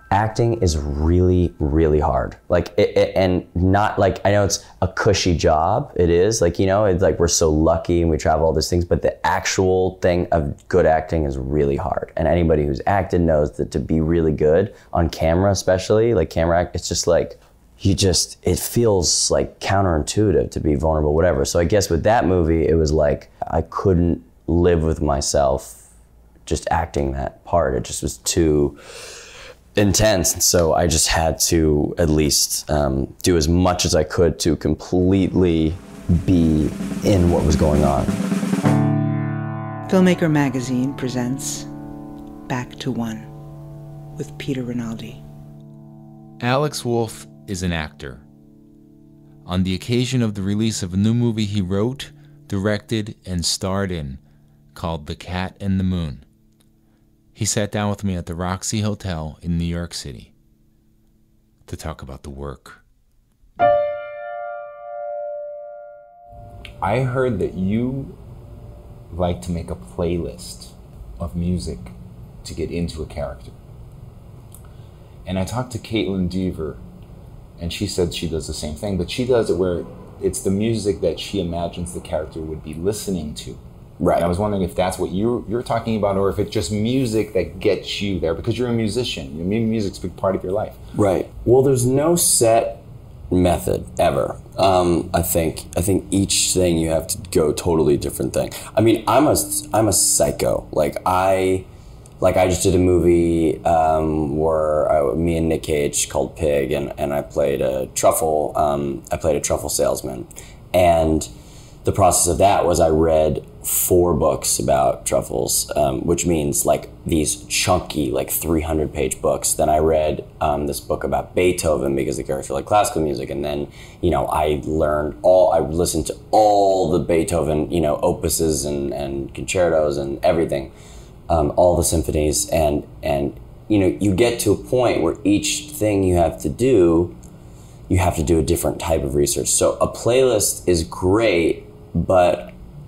acting is really, really hard. Like, and not like, I know it's a cushy job. It is, like, you know, it's like we're so lucky and we travel all these things, but the actual thing of good acting is really hard. And anybody who's acted knows that to be really good on camera, especially like camera act, it's just like, it feels like counterintuitive to be vulnerable, whatever. So I guess with that movie, it was like, I couldn't live with myself just acting that part. It just was too intense, and so I just had to at least do as much as I could to completely be in what was going on. Filmmaker Magazine presents Back to One with Peter Rinaldi. Alex Wolff is an actor. On the occasion of the release of a new movie he wrote, directed, and starred in, called The Cat and the Moon, he sat down with me at the Roxy Hotel in New York City to talk about the work. I heard that you like to make a playlist of music to get into a character. And I talked to Caitlin Dever, and she said she does the same thing, but she does it where it's the music that she imagines the character would be listening to. Right. And I was wondering if that's what you're talking about, or if it's just music that gets you there, because you're a musician. Music's a big part of your life. Right. Well, there's no set method ever. I think each thing you have to go totally different thing. I mean, I'm a psycho. I just did a movie where me and Nick Cage called Pig, and I played a truffle. I played a truffle salesman, and the process of that was I read 4 books about truffles, which means like these chunky, like 300-page books. Then I read this book about Beethoven because the character liked classical music, and then I listened to all the Beethoven opuses and concertos and everything, all the symphonies, and you get to a point where each thing you have to do a different type of research. So a playlist is great, but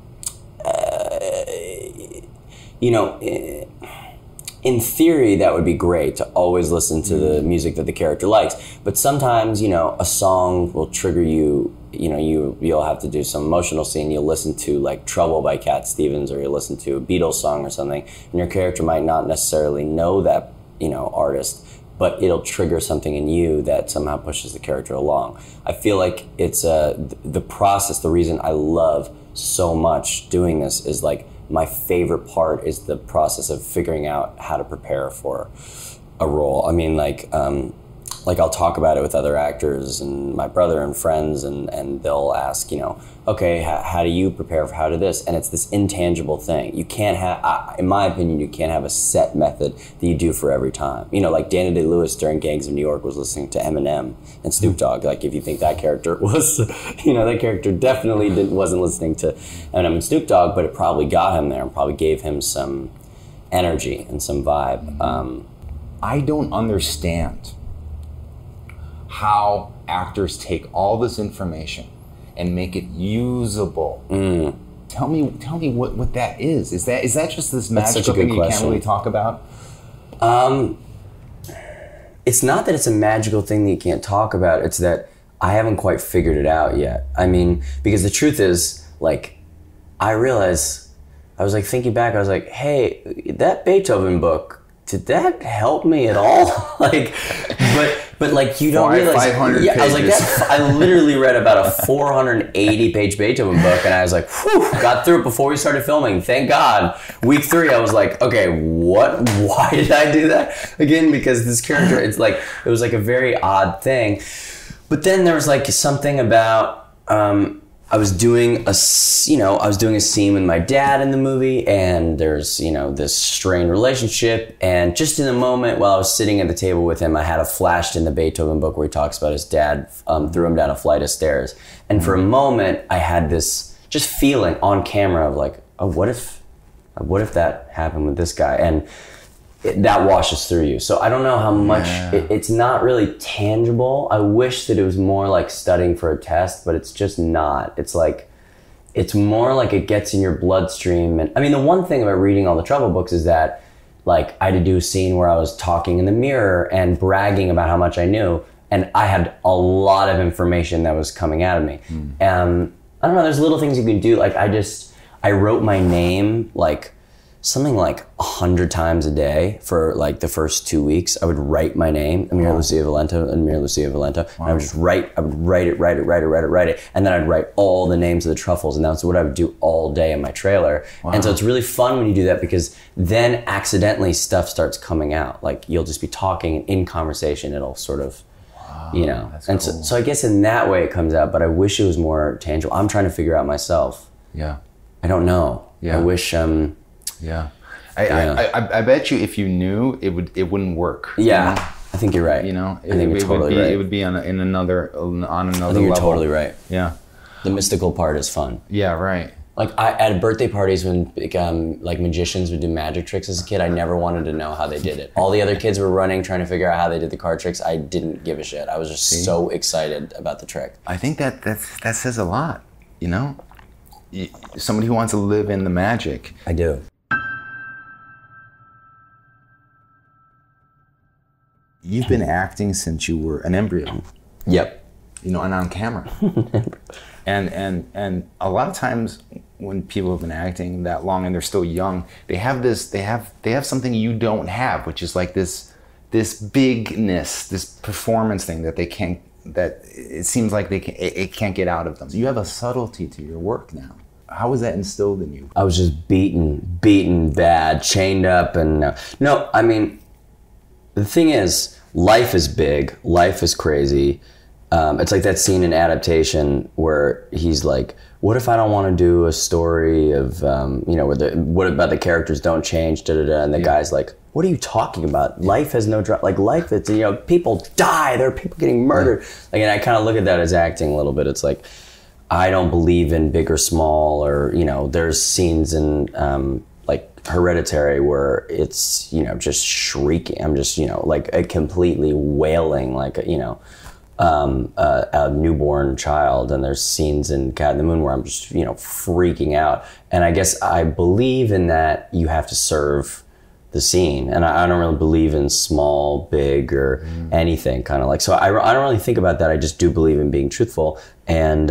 in theory, that would be great to always listen to the music that the character likes. But sometimes, a song will trigger you. You'll have to do some emotional scene. You'll listen to like Trouble by Cat Stevens, or you'll listen to a Beatles song or something, and your character might not necessarily know that artist, but it'll trigger something in you that somehow pushes the character along. I feel like it's the process. The reason I love so much doing this is like my favorite part is the process of figuring out how to prepare for a role. I mean, like I'll talk about it with other actors and my brother and friends, and they'll ask, okay, how do you prepare for how to this? And it's this intangible thing. You can't have, in my opinion, you can't have a set method that you do for every time. Like Daniel Day-Lewis during Gangs of New York was listening to Eminem and Snoop Dogg. Like, if you think that character was, that character definitely wasn't listening to Eminem and Snoop Dogg, but it probably got him there and probably gave him some energy and some vibe. I don't understand how actors take all this information and make it usable. Tell me what that is. Is that just this magical thing you can't really talk about? It's not that it's a magical thing that you can't talk about. It's that I haven't quite figured it out yet. I mean, because the truth is, like, I realized, I was like thinking back, I was like, hey, that Beethoven book, did that help me at all? but like you don't realize. 500 yeah, pages. I was like, I literally read about a 480-page Beethoven book, and I was like, whew, got through it before we started filming. Thank God. Week 3, I was like, okay, what? Why did I do that again? Because this character, it was like a very odd thing. But then there was like something about. I was doing a scene with my dad in the movie, and there's, this strained relationship, and just in the moment while I was sitting at the table with him, I had a flash in the Beethoven book where he talks about his dad threw him down a flight of stairs. And for a moment, I had this just feeling on camera of like, oh, what if that happened with this guy? And that washes through you. So I don't know how much, it's not really tangible. I wish that it was more like studying for a test, but it's just not. It's more like it gets in your bloodstream. And I mean, the one thing about reading all the Trouble books is that like I had to do a scene where I was talking in the mirror and bragging about how much I knew, and I had a lot of information that was coming out of me. I don't know, there's little things you can do. Like I wrote my name like something like 100 times a day for like the first 2 weeks. I would write my name, Amir Lucia Valento, Amir Lucia Valento. And I would just write it. And then I'd write all the names of the truffles, and that's what I would do all day in my trailer. And so it's really fun when you do that, because then accidentally stuff starts coming out. Like you'll just be talking, and in conversation it'll sort of, you know. And cool. so I guess in that way it comes out, but I wish it was more tangible. I'm trying to figure out myself. Yeah. I don't know. Yeah. I wish, yeah. I bet you if you knew, it wouldn't work. Yeah, you know? I think you're right. You know, I think you're totally right. It would be on another level. I think you're totally right. Yeah. The mystical part is fun. Yeah, right. Like at birthday parties when like magicians would do magic tricks as a kid, I never wanted to know how they did it. All the other kids were running, trying to figure out how they did the card tricks. I didn't give a shit. I was just so excited about the trick. I think that says a lot, you know? Somebody who wants to live in the magic. I do. You've been acting since you were an embryo. Yep. You know, and on camera. and a lot of times when people have been acting that long and they're still young, they have something you don't have, which is like this bigness, this performance thing that it seems like it can't get out of them. You have a subtlety to your work now. How was that instilled in you? I was just beaten bad, chained up, and no, I mean, the thing is, life is big, life is crazy. It's like that scene in Adaptation where he's like, what if I don't want to do a story of, you know, what about the characters don't change, and the guy's like, what are you talking about? Life has no drama. Like life, it's, you know, people die, there are people getting murdered. Like, and I kind of look at that as acting a little bit. It's like, I don't believe in big or small, or, you know, there's scenes in like Hereditary where it's, you know, just shrieking. I'm just, you know, like a completely wailing, like, you know, a newborn child. And there's scenes in Cat in the Moon where I'm just, you know, freaking out. And I guess I believe in that you have to serve the scene. And I don't really believe in small, big, or anything, kind of like, so I don't really think about that. I just do believe in being truthful. And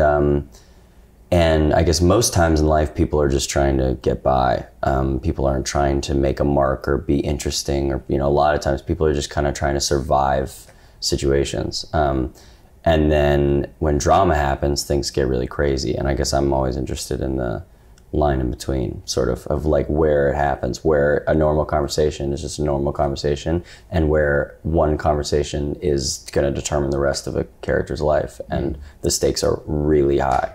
I guess most times in life, people are just trying to get by. People aren't trying to make a mark or be interesting, or, you know, a lot of times people are just kind of trying to survive situations. And then when drama happens, things get really crazy. And I guess I'm always interested in the line in between, sort of like where it happens, where a normal conversation is just a normal conversation, and where one conversation is going to determine the rest of a character's life, and the stakes are really high.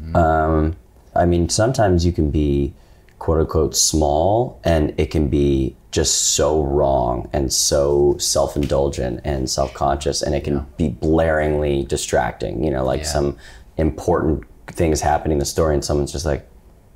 I mean, sometimes you can be quote unquote small, and it can be just so wrong and so self-indulgent and self-conscious, and it can be blaringly distracting, you know, like some important things happening in the story, and someone's just like,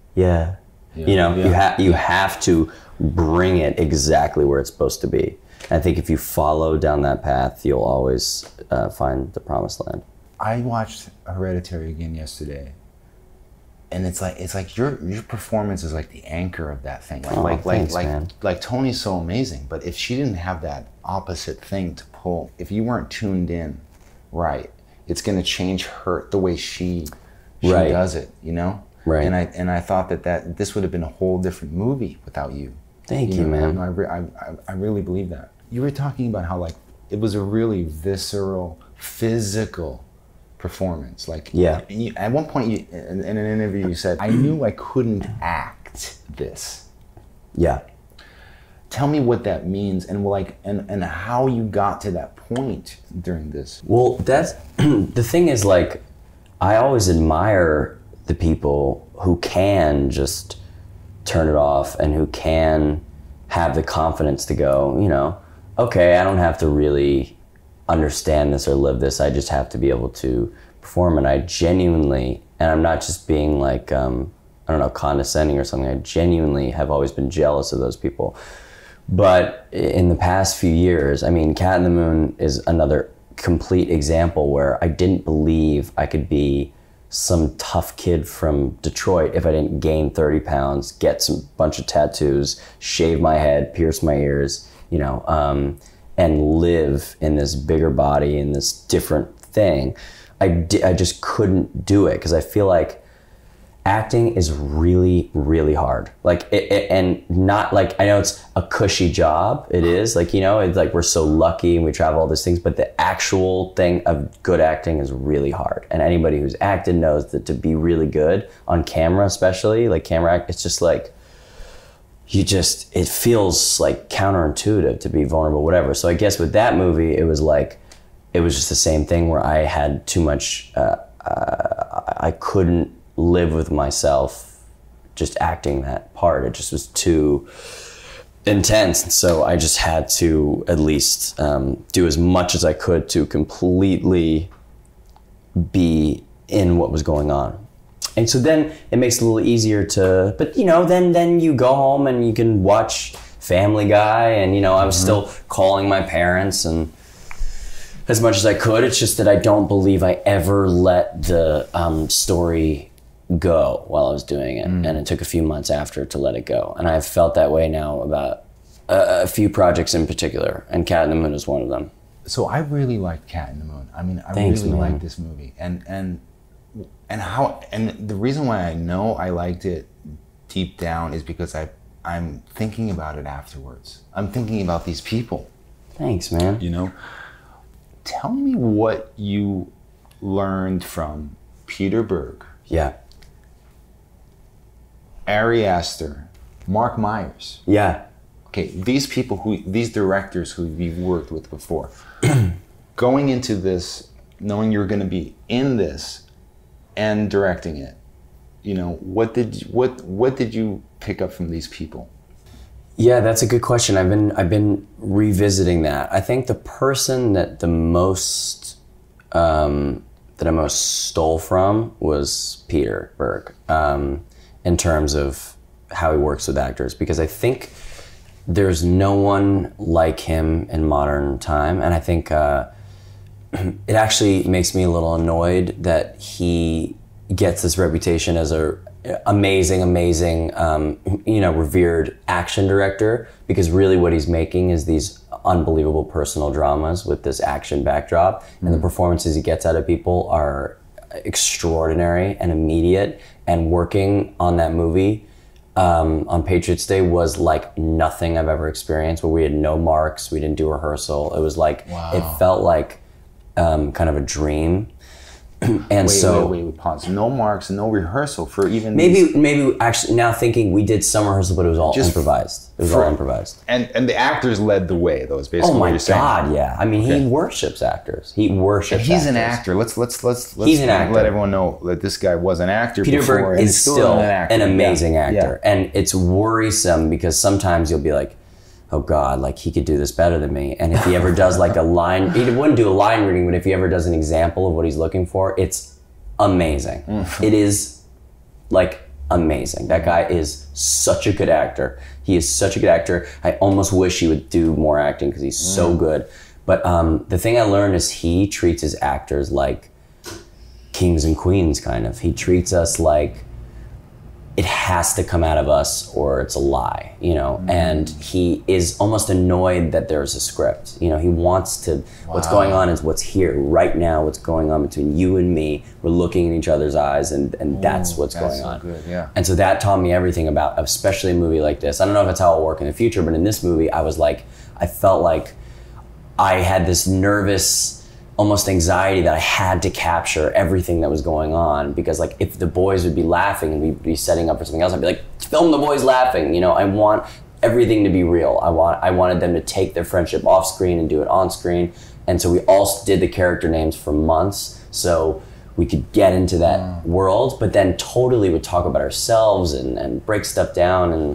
you know, you have to bring it exactly where it's supposed to be. And I think if you follow down that path, you'll always find the promised land. I watched Hereditary again yesterday, and it's like your performance is like the anchor of that thing. Like Tony's so amazing, but if she didn't have that opposite thing to pull, if you weren't tuned in right, it's going to change the way she does it, you know. Right. And I thought that this would have been a whole different movie without you. Thank you, man. I really believe that. You were talking about how like it was a really visceral, physical performance. Like at one point in an interview you said, I knew I couldn't act this. Yeah. Tell me what that means, and like and how you got to that point during this. Well, that's the thing is, like, I always admire the people who can just turn it off and who can have the confidence to go, you know, okay, I don't have to really understand this or live this. I just have to be able to perform. And I genuinely, and I'm not just being like, I don't know, condescending or something. I genuinely have always been jealous of those people. But in the past few years, I mean, Cat in the Moon is another complete example where I didn't believe I could be some tough kid from Detroit if I didn't gain 30 pounds, get some bunch of tattoos, shave my head, pierce my ears, you know, and live in this bigger body, in this different thing. I just couldn't do it because I feel like acting is really, really hard. Like, and not like, I know it's a cushy job. It is like, you know, it's like we're so lucky and we travel all these things, but the actual thing of good acting is really hard. And anybody who's acted knows that to be really good on camera, especially like camera act, it's just like, it feels like counterintuitive to be vulnerable, whatever. So I guess with that movie, it was just the same thing where I had too much, I couldn't live with myself just acting that part. It just was too intense. And so I just had to at least do as much as I could to completely be in what was going on. And so then it makes it a little easier to, but you know, then you go home and you can watch Family Guy, and you know, I was still calling my parents and as much as I could. It's just that I don't believe I ever let the story go while I was doing it, and it took a few months after to let it go. And I've felt that way now about a few projects in particular, and Cat in the Moon is one of them. So I really liked Cat in the Moon. I mean, I Thanks, really man. liked this movie, and the reason why I know I liked it deep down is because I'm thinking about it afterwards. I'm thinking about these people. Thanks, man. You know, tell me what you learned from Peter Berg, Yeah. Ari Aster, Mark Myers. Yeah. Okay, these directors who you've worked with before, going into this, knowing you're going to be in this and directing it, you know, what did you pick up from these people? Yeah, that's a good question. I've been revisiting that. I think the person that I most stole from was Peter Berg, in terms of how he works with actors, because I think there's no one like him in modern time, and I think it actually makes me a little annoyed that he gets this reputation as a amazing, you know, revered action director, because really what he's making is these unbelievable personal dramas with this action backdrop, and the performances he gets out of people are extraordinary and immediate. And working on that movie on Patriots Day was like nothing I've ever experienced, where we had no marks, we didn't do rehearsal. It was like, It felt like kind of a dream. And wait, pause. No marks, no rehearsal for even maybe actually, now thinking, we did some rehearsal, but it was all improvised. It was all improvised. And the actors led the way, though, is basically what you're saying. Oh my God, yeah. I mean, he worships actors. He worships He's actors. an actor. Let's He's an actor. let everyone know that this guy was an actor Peter before, Berg and is still an amazing actor. Yeah. And it's worrisome because sometimes you'll be like, oh God, like he could do this better than me. And if he ever does like a line, he wouldn't do a line reading, but if he ever does an example of what he's looking for, it's amazing. It is like amazing. That guy is such a good actor. He is such a good actor. I almost wish he would do more acting because he's so good. But the thing I learned is he treats his actors like kings and queens, kind of. He treats us like it has to come out of us or it's a lie, you know? And he is almost annoyed that there's a script. You know, he wants to, what's going on is what's here right now, what's going on between you and me. We're looking in each other's eyes, and that's what's going on. Good, yeah. And so that taught me everything about, especially a movie like this. I don't know if it's how it'll work in the future, but in this movie, I felt like I had this nervous, almost anxiety that I had to capture everything that was going on, because like if the boys would be laughing and we'd be setting up for something else, I'd be like, film the boys laughing. You know, I want everything to be real. I wanted them to take their friendship off screen and do it on screen. And so we all did the character names for months so we could get into that world, but then totally would talk about ourselves and break stuff down, and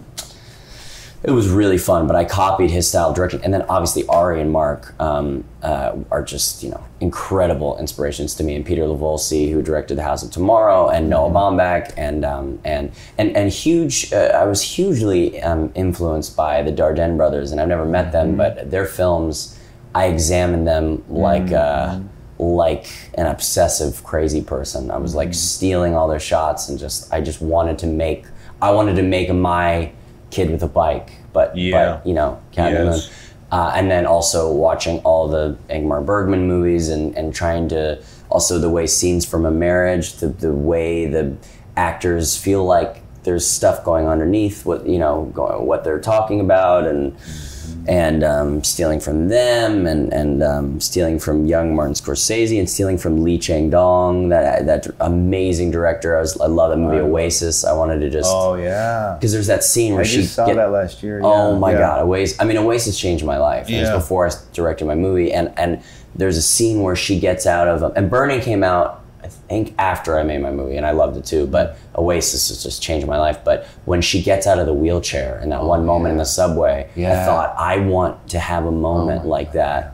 it was really fun. But I copied his style of directing, and then obviously Ari and Mark are just, you know, incredible inspirations to me, and Peter Lavolsi, who directed The House of Tomorrow, and Noah Baumbach, and huge. I was hugely influenced by the Dardenne brothers, and I've never met them, but their films, I examine them like like an obsessive, crazy person. I was like stealing all their shots and I just wanted to make my kid with a bike, but you know, Cat in the Moon. And then also watching all the Ingmar Bergman movies and trying to, also the way scenes from a marriage, the way the actors feel like there's stuff going underneath what they're talking about, and stealing from them, and stealing from young Martin Scorsese, and stealing from Lee Chang-dong, that amazing director. I love that movie Oasis. I wanted to just because there's that scene where I saw that last year. Oh my God, Oasis! I mean, Oasis changed my life. It was before I directed my movie, and there's a scene where she gets out of and Burning came out, I think, after I made my movie, and I loved it too, but Oasis has just changed my life. But when she gets out of the wheelchair in that one moment in the subway, I thought, I want to have a moment like that.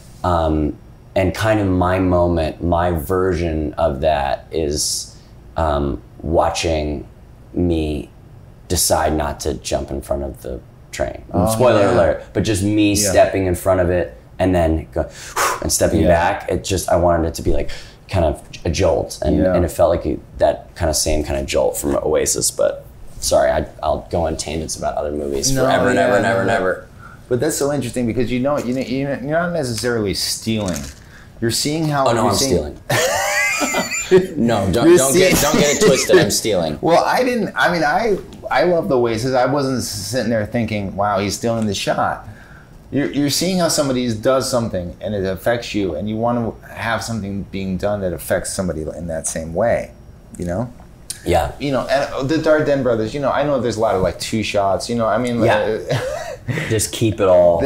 And kind of my moment, my version of that is watching me decide not to jump in front of the train. Spoiler alert, but just me stepping in front of it and then go and stepping back. I wanted it to be like kind of a jolt, and it felt like that kind of same kind of jolt from Oasis. But sorry, I'll go on tangents about other movies forever and ever. But that's so interesting because you're not necessarily stealing. You're seeing how. Oh no, I'm stealing. No, don't get it twisted. I'm stealing. Well, I didn't. I mean, I love the Oasis. I wasn't sitting there thinking, "Wow, he's stealing the shot." You're seeing how somebody does something and it affects you, and you want to have something being done that affects somebody in that same way, you know? Yeah. You know, and the Dardenne brothers, you know, I know there's a lot of like two shots, you know, I mean, just keep it all.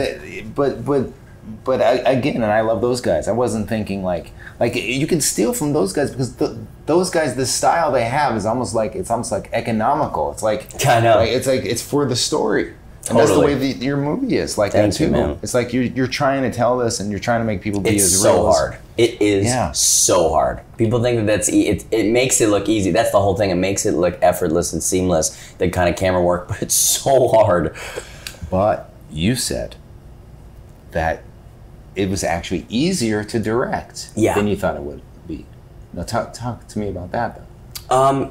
But again, and I love those guys. I wasn't thinking like you can steal from those guys because those guys, the style they have is almost like economical. It's like, I know. It's for the story. And Totally. that's the way your movie is like Thank that too. you, man. It's like you're trying to tell this, and you're trying to make people be It's as so real as- hard. It is so hard. People think it makes it look easy. That's the whole thing. It makes it look effortless and seamless, the kind of camera work, but it's so hard. But you said that it was actually easier to direct than you thought it would be. Now talk to me about that though.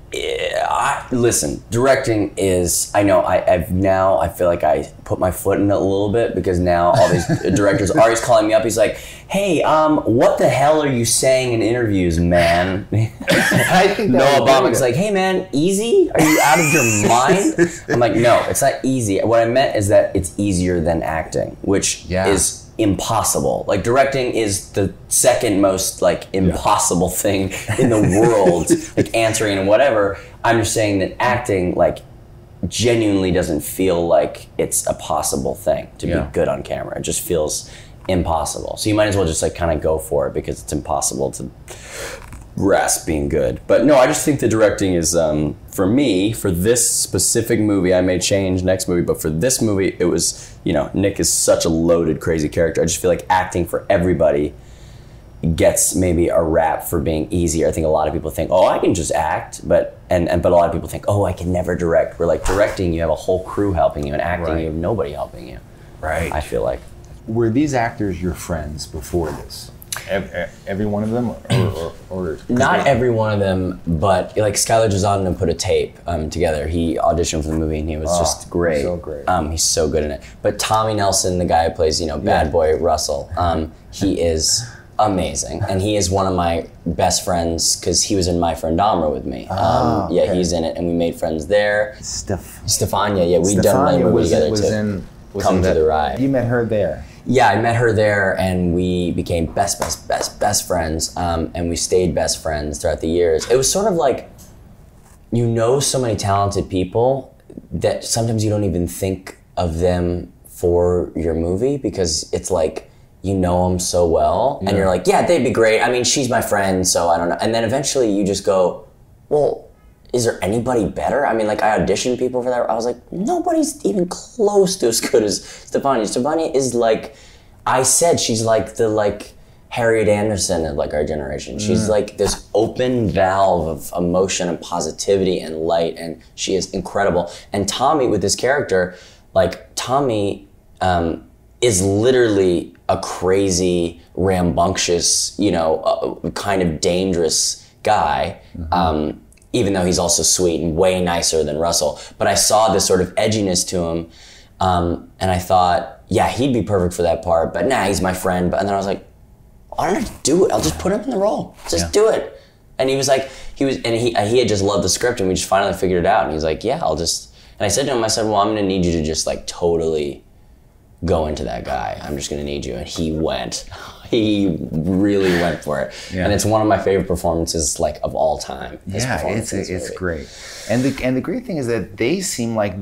Listen, directing is, I know, I feel like I put my foot in it a little bit, because now all these directors, Ari's calling me up, he's like, hey, what the hell are you saying in interviews, man? I think Noah Baumbach's like, hey man, easy? Are you out of your mind? I'm like, no, it's not easy. What I meant is that it's easier than acting, which is impossible. Like, directing is the second most like impossible thing in the world, like answering and whatever. I'm just saying that acting like genuinely doesn't feel like it's a possible thing to be good on camera. It just feels impossible. So you might as well just like kind of go for it, because it's impossible to grasp being good. But no, I just think the directing is, for me, for this specific movie, I may change next movie, but for this movie, it was, you know, Nick is such a loaded, crazy character. I just feel like acting for everybody gets maybe a rap for being easier. I think a lot of people think, oh, I can just act, but a lot of people think, oh, I can never direct. We're like, directing, you have a whole crew helping you, and acting, you have nobody helping you. Right. I feel like. Were these actors your friends before this? Every one of them, or not every one of them, but like Skylar Gisondo put a tape together. He auditioned for the movie, and he was just great. So great. He's so good in it. But Tommy Nelson, the guy who plays, you know, Bad Boy Russell, he is amazing, and he is one of my best friends because he was in My Friend Dahmer with me. He's in it, and we made friends there. Stefania, we'd done another movie together too. Come to the Ride. You met her there. Yeah, I met her there, and we became best friends, and we stayed best friends throughout the years. It was sort of like, you know, so many talented people that sometimes you don't even think of them for your movie, because it's like, you know them so well, and you're like, yeah, they'd be great. I mean, she's my friend, so I don't know. And then eventually you just go, well, is there anybody better? I mean, like, I auditioned people for that. I was like, nobody's even close to as good as Stefania. Stefania is like, I said, she's like the Harriet Anderson of like our generation. She's like this open valve of emotion and positivity and light, and she is incredible. And Tommy, with this character, like Tommy is literally a crazy, rambunctious, kind of dangerous guy. Even though he's also sweet and way nicer than Russell. But I saw this sort of edginess to him, and I thought, yeah, he'd be perfect for that part, but nah, he's my friend. And then I was like, why don't I do it? I'll just put him in the role. Just do it. And he had just loved the script, and we just finally figured it out. And he's like, yeah, and I said to him, well, I'm gonna need you to just like totally go into that guy. I'm just gonna need you. And he went. He really went for it. And it's one of my favorite performances like of all time. It's great. And the great thing is that they seem like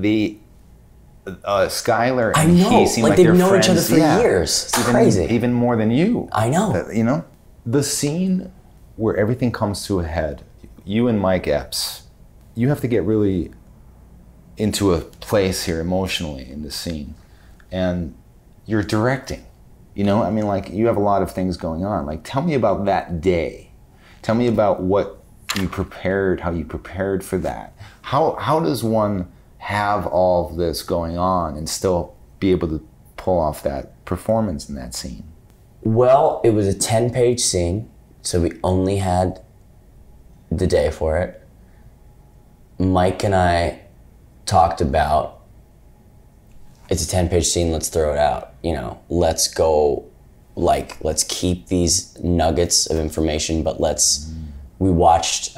Skylar and he seem like they've they're known friends. each other for years. It's crazy. Even more than you. I know. The scene where everything comes to a head, you and Mike Epps, you have to get really into a place here emotionally in this scene. And you're directing. You have a lot of things going on. Like, tell me about that day. Tell me about what you prepared, how you prepared for that. How does one have all of this going on and still be able to pull off that performance in that scene? Well, it was a 10-page scene, so we only had the day for it. Mike and I talked about, it's a 10-page scene, let's throw it out. Let's go, let's keep these nuggets of information, but we watched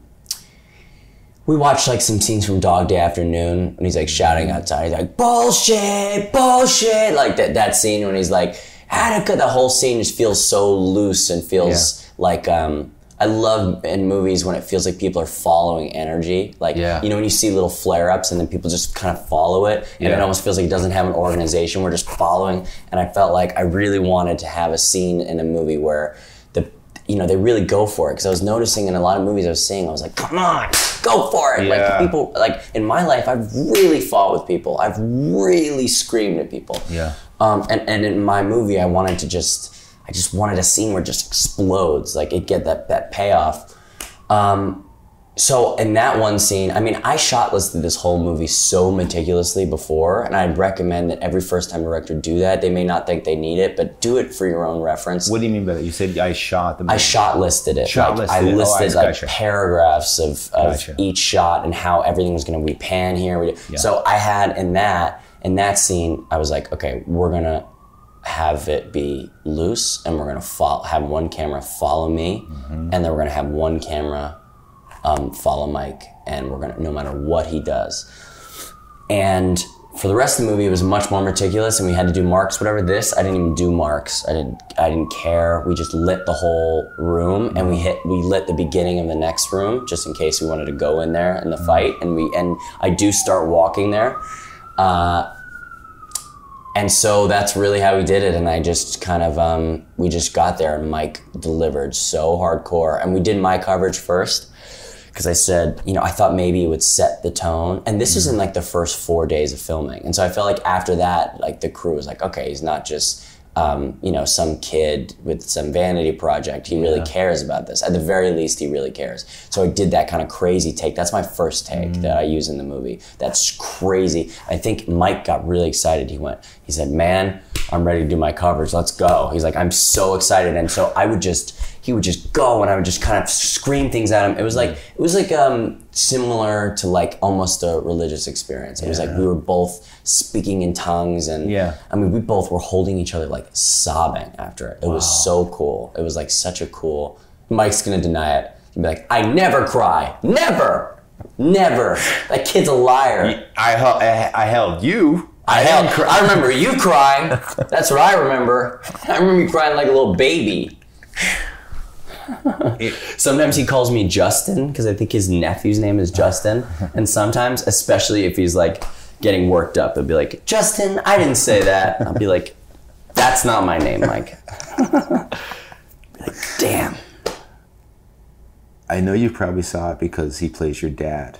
like some scenes from Dog Day Afternoon when he's like shouting outside. He's like, bullshit, bullshit. Like that scene when he's like, Attica, the whole scene just feels so loose and feels like, I love in movies when it feels like people are following energy. Like, when you see little flare-ups and then people just kind of follow it, and it almost feels like it doesn't have an organization. We're just following. And I felt like I really wanted to have a scene in a movie where they really go for it. Because I was noticing in a lot of movies I was seeing, I was like, come on, go for it. Yeah. Like people, like in my life, I've really fought with people. I've really screamed at people. Yeah. And in my movie, I just wanted a scene where it just explodes, like it get that payoff. So in that one scene, I shot listed this whole movie so meticulously before, and I'd recommend that every first-time director do that. They may not think they need it, but do it for your own reference. What do you mean by that? You said I shot the movie. I shot listed it. I listed paragraphs of each shot and how everything was going to be pan here. So I had in that scene, I was like, okay, we're going to have it be loose, and we're going to have one camera follow me, and then we're going to have one camera follow Mike, and we're gonna, no matter what he does. And for the rest of the movie, it was much more meticulous, and we had to do marks, whatever. This, I didn't even do marks. I didn't care. We just lit the whole room, and we lit the beginning of the next room, just in case we wanted to go in there in the fight. And I do start walking there. And so that's really how we did it, and I just kind of, we just got there, and Mike delivered so hardcore. And we did my coverage first, because I said, I thought maybe it would set the tone. And this is in like the first 4 days of filming. And so I felt like after that, like the crew was like, okay, he's not just, some kid with some vanity project. He really cares about this. At the very least, he really cares. So I did that kind of crazy take. That's my first take that I use in the movie. That's crazy. I think Mike got really excited. He said, man, I'm ready to do my coverage. Let's go. He's like, I'm so excited. And so he would just go, and I would just kind of scream things at him. It was like similar to like almost a religious experience. It was like we were both speaking in tongues, and we both were holding each other like sobbing after it. It was so cool. It was like such a cool. Mike's gonna deny it. He'd be like, I never cry, never. That kid's a liar. I held you. I remember you crying. That's what I remember. I remember you crying like a little baby. Sometimes he calls me Justin because I think his nephew's name is Justin, and sometimes, especially if he's like getting worked up, he'll be like, Justin, I didn't say that. I'll be like, that's not my name, Mike. Be like, damn. I know you probably saw it because he plays your dad,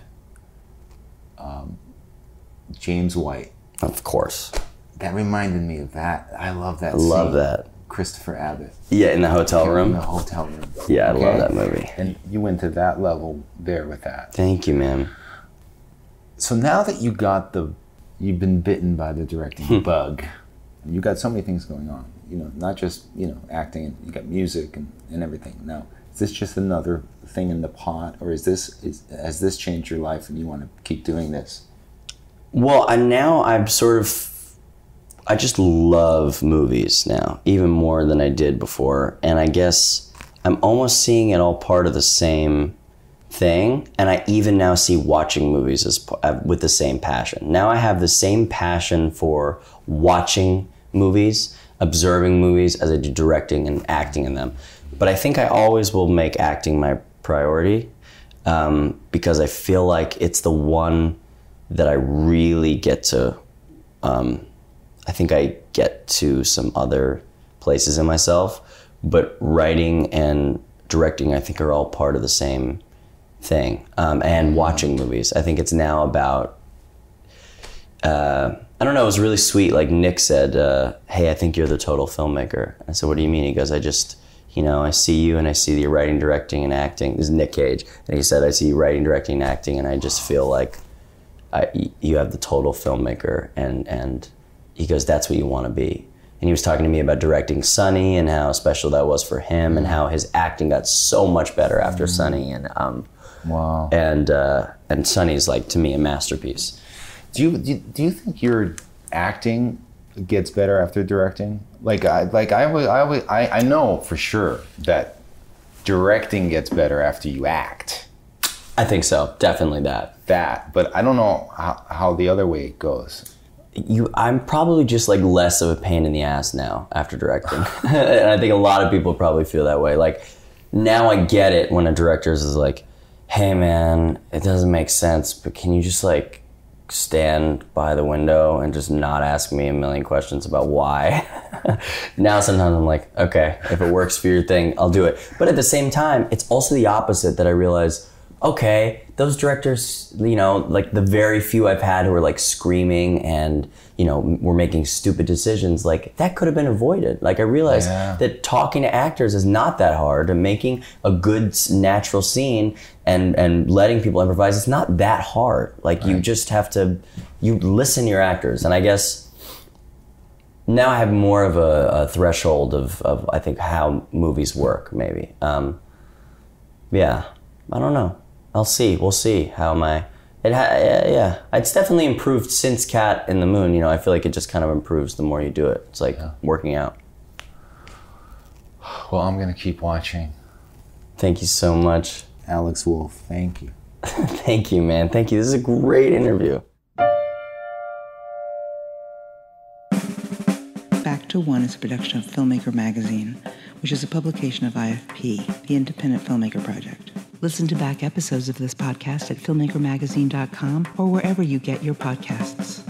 James White. Of course. That reminded me of that. I love that scene. I love that. Christopher Abbott. Yeah, in the hotel room. In the hotel room. Yeah, I love that movie. And you went to that level there with that. Thank you, man. So now that you've been bitten by the directing bug, You got so many things going on, not just, acting, you got music and everything. Now, is this just another thing in the pot, or has this changed your life and you want to keep doing this? Well, I just love movies now, even more than I did before. And I guess I'm almost seeing it all part of the same thing. And I even now see watching movies with the same passion. Now I have the same passion for watching movies, observing movies, as I do directing and acting in them. But I think I always will make acting my priority, because I feel like it's the one that I really get to, I think I get to some other places in myself, but writing and directing, I think, are all part of the same thing. And watching movies, I think it's now about, I don't know, it was really sweet. Like Nick said, hey, I think you're the total filmmaker. I said, what do you mean? He goes, I see you and I see your writing, directing, and acting. This is Nick Cage. And he said, I see you writing, directing, and acting, and I just feel like you have the total filmmaker. And he goes, that's what you want to be. And he was talking to me about directing Sonny and how special that was for him, and how his acting got so much better after Sonny. And wow. And Sonny's, like, to me, a masterpiece. Do you think your acting gets better after directing? I know for sure that directing gets better after you act. I think so, definitely that. But I don't know how the other way goes. I'm probably just like less of a pain in the ass now after directing. And I think a lot of people probably feel that way. Like, now I get it when a director is like, hey man, it doesn't make sense, but can you just like stand by the window and just not ask me a million questions about why? Now sometimes I'm like, okay, if it works for your thing, I'll do it. But at the same time, it's also the opposite that I realize, okay, those directors, like the very few I've had who are like screaming and, were making stupid decisions, like that could have been avoided. Like I realized that talking to actors is not that hard, and making a good natural scene and letting people improvise, it's not that hard. Like you just have to, you listen to your actors. And I guess now I have more of a threshold of I think how movies work, maybe. Yeah, I don't know. We'll see how it's definitely improved since Cat in the Moon. I feel like it just kind of improves the more you do it. It's like working out. Well, I'm going to keep watching. Thank you so much. Alex Wolff, thank you. Thank you, man. Thank you. This is a great interview. Back to One is a production of Filmmaker Magazine, which is a publication of IFP, the Independent Filmmaker Project. Listen to back episodes of this podcast at filmmakermagazine.com or wherever you get your podcasts.